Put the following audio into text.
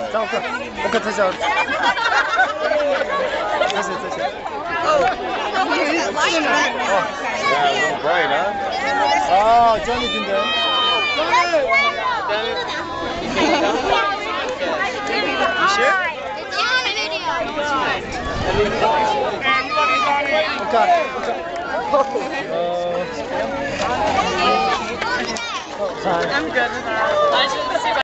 자, 오케이, 다시 하자. 다시. Yeah, a little bright, huh? 아, 짱이긴데. I'm good.